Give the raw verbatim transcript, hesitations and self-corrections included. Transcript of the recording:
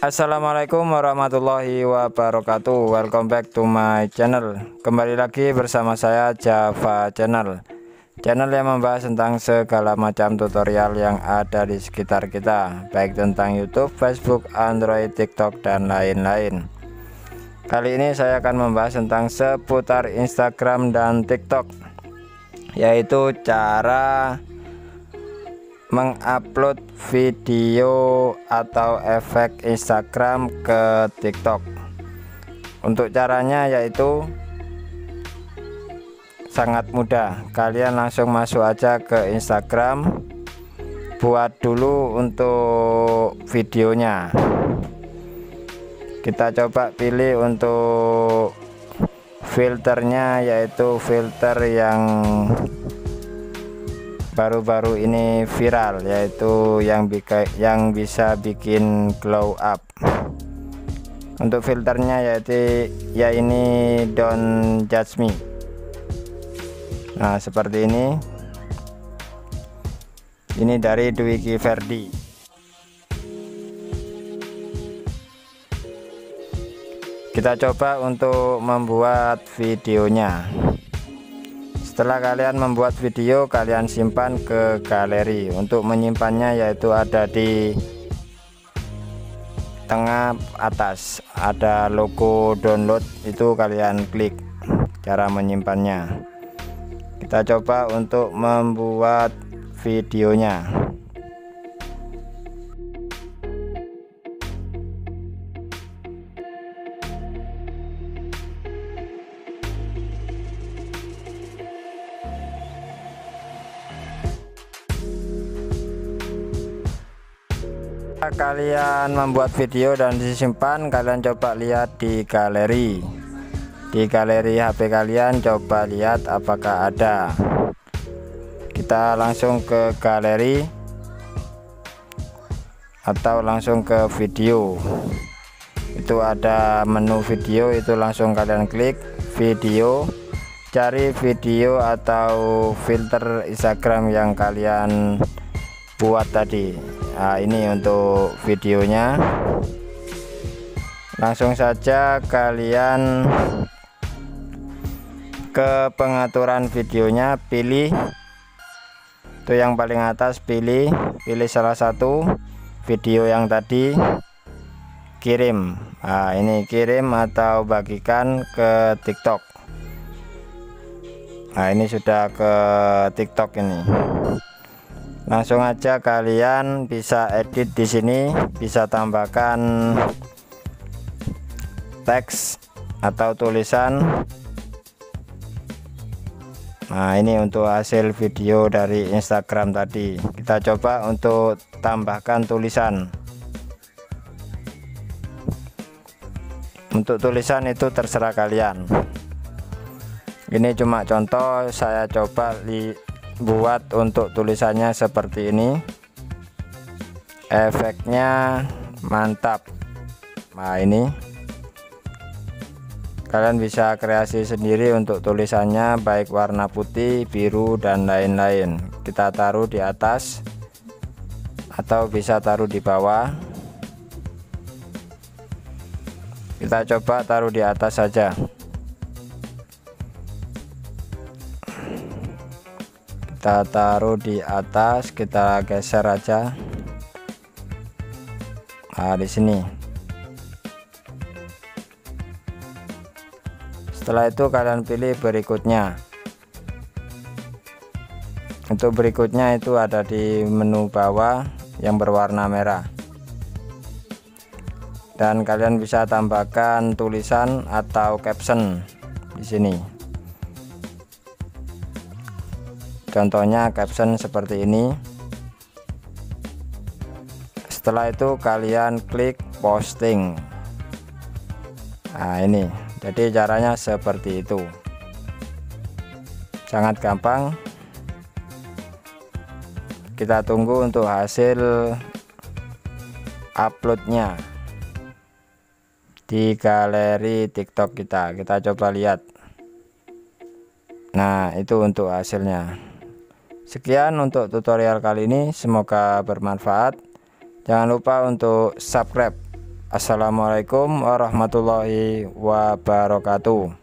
Assalamualaikum warahmatullahi wabarakatuh. Welcome back to my channel. Kembali lagi bersama saya Java Channel, channel yang membahas tentang segala macam tutorial yang ada di sekitar kita, baik tentang YouTube, Facebook, Android, TikTok, dan lain-lain. Kali ini saya akan membahas tentang seputar Instagram dan TikTok, yaitu cara mengupload video atau efek Instagram ke TikTok. Untuk caranya yaitu sangat mudah. Kalian langsung masuk aja ke Instagram, buat dulu untuk videonya. Kita coba pilih untuk filternya, yaitu filter yang baru-baru ini viral, yaitu yang bika, yang bisa bikin glow up. Untuk filternya yaitu ya ini Don't Judge Me. Nah, seperti ini. Ini dari Dwiki Ferdi. Kita coba untuk membuat videonya. Setelah kalian membuat video, kalian simpan ke galeri. Untuk menyimpannya yaitu ada di tengah atas, ada logo download, itu kalian klik. Cara menyimpannya, kita coba untuk membuat videonya. Kalian membuat video dan disimpan, kalian coba lihat di galeri. Di galeri H P kalian, coba lihat apakah ada. Kita langsung ke galeri atau langsung ke video. Itu ada menu video, itu langsung kalian klik video, cari video atau filter Instagram yang kalian buat tadi. Nah, ini untuk videonya. Langsung saja kalian ke pengaturan videonya, pilih itu yang paling atas, pilih pilih salah satu video yang tadi, kirim. Nah, ini kirim atau bagikan ke TikTok. Nah, ini sudah ke TikTok ini. Langsung aja kalian bisa edit di sini, bisa tambahkan teks atau tulisan. Nah, ini untuk hasil video dari Instagram tadi. Kita coba untuk tambahkan tulisan. Untuk tulisan itu terserah kalian. Ini cuma contoh, saya coba li buat untuk tulisannya seperti ini. Efeknya mantap. Nah, ini kalian bisa kreasi sendiri untuk tulisannya, baik warna putih, biru, dan lain-lain. Kita taruh di atas atau bisa taruh di bawah. Kita coba taruh di atas saja. Kita taruh di atas, kita geser aja. Nah, di sini. Setelah itu kalian pilih berikutnya. Untuk berikutnya itu ada di menu bawah yang berwarna merah. Dan kalian bisa tambahkan tulisan atau caption di sini. Contohnya caption seperti ini. Setelah itu kalian klik posting. Nah, ini jadi caranya seperti itu, sangat gampang. Kita tunggu untuk hasil uploadnya di galeri TikTok kita. Kita coba lihat. Nah, itu untuk hasilnya. Sekian untuk tutorial kali ini, semoga bermanfaat. Jangan lupa untuk subscribe Assalamualaikum warahmatullahi wabarakatuh.